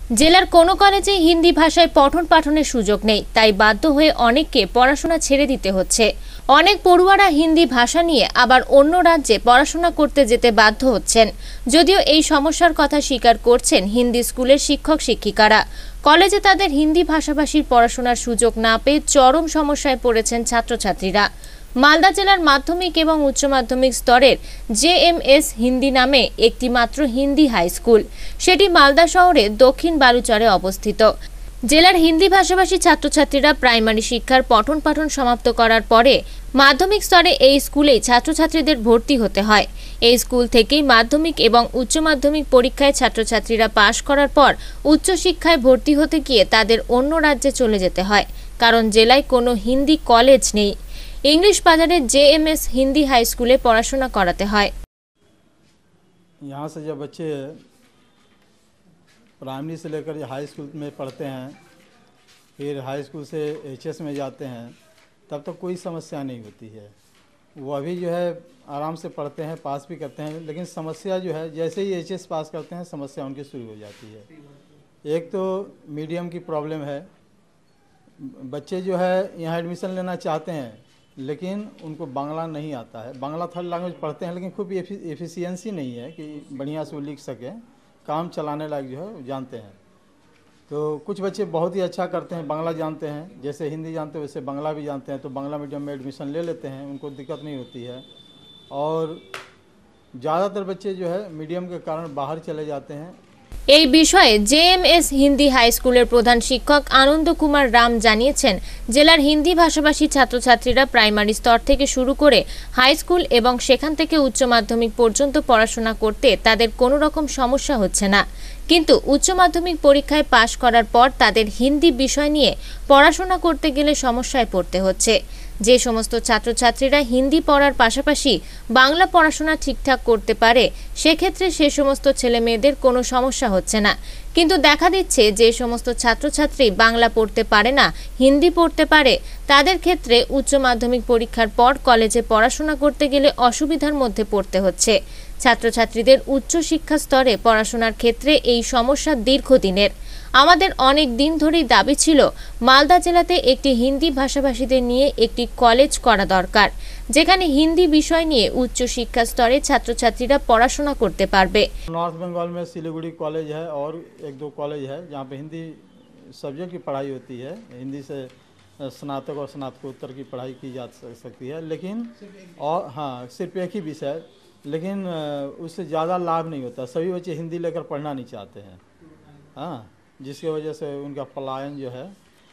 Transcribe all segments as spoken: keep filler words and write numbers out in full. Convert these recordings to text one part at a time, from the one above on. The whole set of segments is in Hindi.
জেলার কোনো কলেজে হিন্দি ভাষায় পঠন পাঠনের সুযোগ নেই, তাই বাধ্য হয়ে অনেককে পড়াশোনা ছেড়ে দিতে হচ্ছে। অনেক পড়ুয়ারা হিন্দি ভাষা নিয়ে আবার অন্য রাজ্যে পড়াশোনা করতে যেতে বাধ্য হচ্ছেন। যদিও এই সমস্যার কথা স্বীকার করছেন হিন্দি স্কুলের শিক্ষক শিক্ষিকারা। কলেজে তাদের হিন্দি ভাষাভাষীর পড়াশোনার সুযোগ না পেয়ে চরম সমস্যায় পড়েছেন ছাত্রছাত্রীরা। মালদা জেলার মাধ্যমিক এবং উচ্চ মাধ্যমিক স্তরের জে এম এস হিন্দি নামে একটি মাত্র হিন্দি হাই স্কুল, সেটি মালদা শহরের দক্ষিণ বালুচরে অবস্থিত। জেলার হিন্দি ভাষাভাষী ছাত্রছাত্রীরা প্রাইমারি শিক্ষার পঠন পাঠন সমাপ্ত করার পরে মাধ্যমিক স্তরে এই স্কুলেই ছাত্রছাত্রীদের ভর্তি হতে হয়। এই স্কুল থেকেই মাধ্যমিক এবং উচ্চ মাধ্যমিক পরীক্ষায় ছাত্রছাত্রীরা পাশ করার পর উচ্চশিক্ষায় ভর্তি হতে গিয়ে তাদের অন্য রাজ্যে চলে যেতে হয়, কারণ জেলায় কোনো হিন্দি কলেজ নেই। इंग्लिश बाजारे J M S Hindi high स्कूले पढ़ाशोना कराते हैं। यहाँ से जब बच्चे प्राइमरी से लेकर हाई स्कूल में पढ़ते हैं, फिर हाई स्कूल से एच एस में जाते हैं, तब तक तो कोई समस्या नहीं होती है। वो अभी जो है आराम से पढ़ते हैं, पास भी करते हैं, लेकिन समस्या जो है जैसे ही एच एस पास करते हैं समस्या उनकी शुरू हो जाती है। एक तो मीडियम की प्रॉब्लम है, बच्चे जो है यहाँ एडमिशन लेना चाहते हैं लेकिन उनको बांग्ला नहीं आता है। बांग्ला थर्ड लैंग्वेज पढ़ते हैं लेकिन खूब एफिशिएंसी नहीं है कि बढ़िया से वो लिख सकें, काम चलाने लायक जो है जानते हैं। तो कुछ बच्चे बहुत ही अच्छा करते हैं, बांग्ला जानते हैं, जैसे हिंदी जानते हैं वैसे बांग्ला भी जानते हैं, तो बांग्ला मीडियम में एडमिशन ले लेते हैं, उनको दिक्कत नहीं होती है। और ज़्यादातर बच्चे जो है मीडियम के कारण बाहर चले जाते हैं। এই বিষয়ে J M S Hindi high স্কুলের প্রধান শিক্ষক আনন্দ কুমার রাম জানিয়েছেন, জেলার হিন্দি ভাষাভাষী ছাত্রছাত্রীরা প্রাইমারি স্তর থেকে শুরু করে হাই স্কুল এবং সেখান থেকে উচ্চ মাধ্যমিক পর্যন্ত পড়াশোনা করতে তাদের কোনো রকম সমস্যা হচ্ছে না, কিন্তু উচ্চ মাধ্যমিক পরীক্ষায় পাশ করার পর তাদের হিন্দি বিষয় নিয়ে পড়াশোনা করতে গেলে সমস্যায় পড়তে হচ্ছে। যে সমস্ত ছাত্রছাত্রীরা হিন্দি পড়ার পাশাপাশি বাংলা পড়াশোনা ঠিকঠাক করতে পারে সেক্ষেত্রে সে সমস্ত ছেলে মেয়েদের কোনো সমস্যা হচ্ছে না, কিন্তু দেখা দিচ্ছে যে সমস্ত ছাত্রছাত্রী বাংলা পড়তে পারে না, হিন্দি পড়তে পারে, তাদের ক্ষেত্রে উচ্চ মাধ্যমিক পরীক্ষার পর কলেজে পড়াশোনা করতে গেলে অসুবিধার মধ্যে পড়তে হচ্ছে। ছাত্রছাত্রীদের উচ্চ শিক্ষা স্তরে পড়াশোনার ক্ষেত্রে এই সমস্যা দীর্ঘদিনের। আমাদের অনেক দিন ধরেই দাবি ছিল মালদা জেলাতে একটি হিন্দি ভাষাভাষীদের নিয়ে একটি কলেজ করা দরকার, যেখানে হিন্দি বিষয় নিয়ে উচ্চ শিক্ষা স্তরে ছাত্রছাত্রীরা পড়াশোনা করতে পারবে। नॉर्थ बंगाल में सिलीगुड़ी कॉलेज है और एक दो कॉलेज है जहाँ पे हिंदी सब्जेक्ट की पढ़ाई होती है, हिंदी से स्नातक और स्नातकोत्तर की पढ़ाई की जा सकती है, लेकिन और हाँ सिर्फ एक ही विषय, लेकिन उससे ज़्यादा लाभ नहीं होता। सभी बच्चे हिंदी लेकर पढ़ना नहीं चाहते हैं, हाँ, जिसकी वजह से उनका पलायन जो है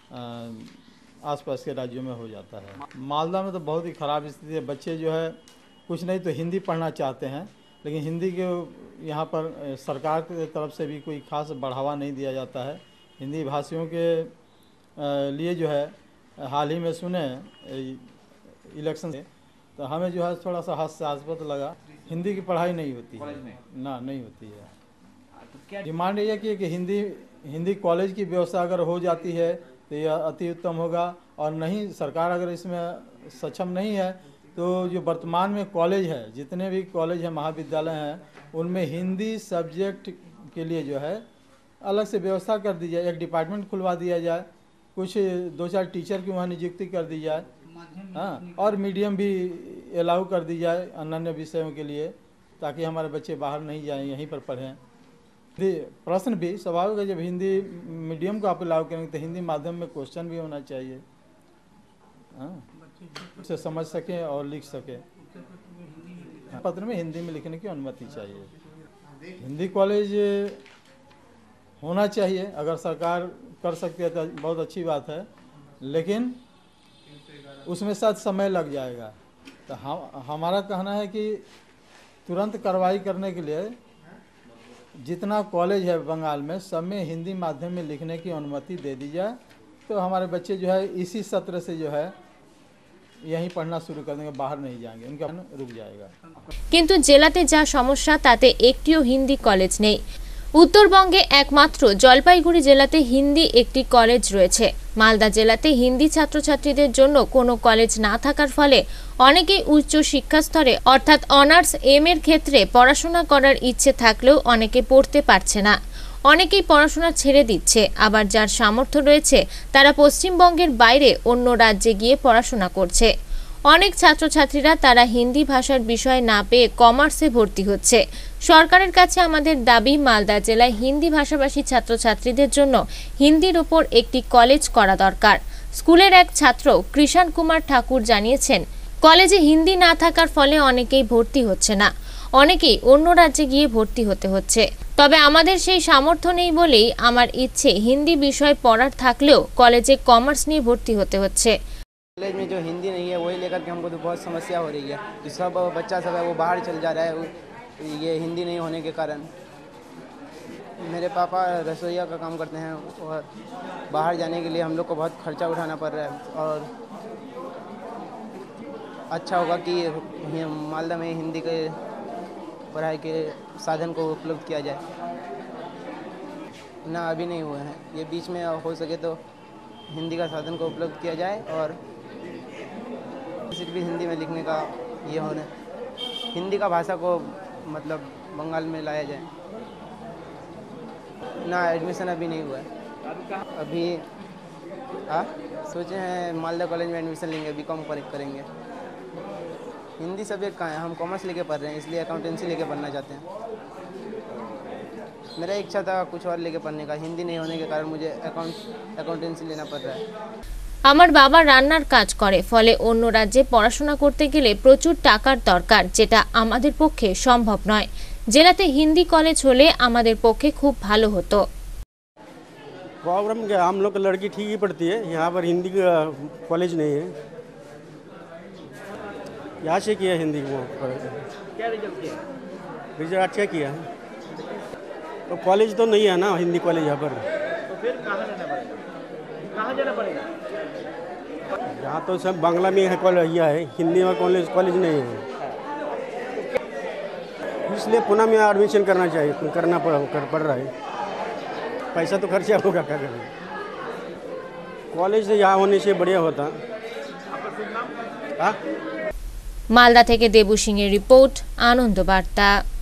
आसपास के राज्यों में हो जाता है। मालदा में तो बहुत ही ख़राब स्थिति है, बच्चे जो है कुछ नहीं तो हिंदी पढ़ना चाहते हैं, लेकिन हिंदी के यहाँ पर सरकार की तरफ से भी कोई खास बढ़ावा नहीं दिया जाता है। हिंदी भाषियों के लिए जो है हाल ही में सुने इलेक्शन से, तो हमें जो है थोड़ा सा हास्यास्पद लगा, हिंदी की पढ़ाई नहीं होती है ना, नहीं होती है। तो डिमांड ये है कि हिंदी हिंदी कॉलेज की व्यवस्था अगर हो जाती है तो यह अति उत्तम होगा, और नहीं सरकार अगर इसमें सक्षम नहीं है तो जो वर्तमान में कॉलेज है, जितने भी कॉलेज हैं महाविद्यालय हैं, उनमें हिंदी सब्जेक्ट के लिए जो है अलग से व्यवस्था कर दी जाए, एक डिपार्टमेंट खुलवा दिया जाए, कुछ दो चार टीचर की वहाँ नियुक्ति कर दी जाए, हाँ, और मीडियम भी अलाउ कर दी जाए अन्य विषयों के लिए, ताकि हमारे बच्चे बाहर नहीं जाएं, यहीं पर पढ़ें। प्रश्न भी स्वाभाविक है, जब हिंदी मीडियम को आप अलाउ करेंगे तो हिंदी माध्यम में क्वेश्चन भी होना चाहिए, हाँ, उसे समझ सकें और लिख सकें। पत्र में हिंदी में लिखने की अनुमति चाहिए। हिंदी कॉलेज होना चाहिए, अगर सरकार कर सकती है तो बहुत अच्छी बात है, लेकिन उसमें साथ समय लग जाएगा। तो हम हमारा कहना है कि तुरंत कार्रवाई करने के लिए जितना कॉलेज है बंगाल में सब में हिंदी माध्यम में लिखने की अनुमति दे दी जाए, तो हमारे बच्चे जो है इसी सत्र से जो है यहीं पढ़ना शुरू कर देंगे, बाहर नहीं जाएंगे, उनका रुक जाएगा। किंतु জেলাতে যা সমস্যা তাতে একটিও হিন্দি কলেজ নেই। উত্তরবঙ্গে একমাত্র জলপাইগুড়ি জেলাতে হিন্দি একটি কলেজ রয়েছে। মালদা জেলাতে হিন্দি ছাত্রছাত্রীদের জন্য কোনো কলেজ না থাকার ফলে অনেকেই উচ্চ শিক্ষা স্তরে অর্থাৎ অনার্স এম এর ক্ষেত্রে পড়াশোনা করার ইচ্ছে থাকলেও অনেকে পড়তে পারছে না। অনেকেই পড়াশোনা ছেড়ে দিচ্ছে, আবার যার সামর্থ্য রয়েছে তারা পশ্চিমবঙ্গের বাইরে অন্য রাজ্যে গিয়ে পড়াশোনা করছে। অনেক ছাত্রছাত্রীরা তারা হিন্দি ভাষার বিষয় না পেয়ে কমার্সে ভর্তি হচ্ছে। সরকারের কাছে আমাদের দাবি, মালদা জেলায় হিন্দি ভাষাভাষী ছাত্রছাত্রীদের জন্য হিন্দির ওপর একটি কলেজ করা দরকার। স্কুলের এক ছাত্র কৃষাণ কুমার ঠাকুর জানিয়েছেন, কলেজে হিন্দি না থাকার ফলে অনেকেই ভর্তি হচ্ছে না, অনেকেই অন্য রাজ্যে গিয়ে ভর্তি হতে হচ্ছে। তবে আমাদের সেই সামর্থ্য নেই বলেই আমার ইচ্ছে হিন্দি বিষয় পড়ার থাকলেও কলেজে কমার্স নিয়ে ভর্তি হতে হচ্ছে। कॉलेज में जो हिंदी नहीं है वही लेकर के हमको तो बहुत समस्या हो रही है कि सब बच्चा सब है वो बाहर चल जा रहा है ये हिंदी नहीं होने के कारण। मेरे पापा रसोइया का काम करते हैं और बाहर जाने के लिए हम लोग को बहुत खर्चा उठाना पड़ रहा है और अच्छा होगा कि मालदा में हिंदी के पढ़ाई के साधन को उपलब्ध किया जाए ना, अभी नहीं हुए हैं। ये बीच में हो सके तो हिंदी का साधन को उपलब्ध किया जाए और सिर्फ भी हिंदी में लिखने का ये होना, हिंदी का भाषा को मतलब बंगाल में लाया जाए ना। एडमिशन अभी नहीं हुआ है, अभी हाँ सोचे हैं मालदा कॉलेज में एडमिशन लेंगे, बी कॉम करेंगे। हिंदी सब्जेक्ट कहाँ है, हम कॉमर्स लेके पढ़ रहे हैं इसलिए अकाउंटेंसी लेके पढ़ना चाहते हैं। मेरा इच्छा था कुछ और लेके पढ़ने का, हिंदी नहीं होने के कारण मुझे अकाउंट अकाउंटेंसी लेना पड़ रहा है। আমার বাবা রান্নার কাজ করে, ফলে অন্য রাজ্যে পড়াশোনা করতে গেলে প্রচুর টাকার দরকার, যেটা আমাদের পক্ষে সম্ভব নয়। জেলাতে হিন্দি কলেজ হলে আমাদের পক্ষে খুব ভালো হতো। प्रॉब्लम क्या, हम लोग लड़की ठीक ही पढ़ती है, यहाँ पर हिंदी का कॉलेज नहीं है। यहाँ से किया हिंदी को क्या रिजल्ट किया? रिजल्ट अच्छा किया है, तो कॉलेज तो नहीं है ना हिंदी कॉलेज यहाँ पर। तो फिर कहाँ जाना पड़ेगा, कहाँ जाना पड़ेगा? यहाँ तो सब बांग्ला में है कॉलेज, यह है हिंदी में कॉलेज कॉलेज नहीं है, इसलिए पुणे में एडमिशन करना चाहिए, करना पड़ कर पड़ रहा है। पैसा तो खर्चा होगा, क्या करें। कॉलेज से यहाँ होने से बढ़िया होता। हाँ মালদা থেকে দেবু সিং এর রিপোর্ট, আনন্দ বার্তা।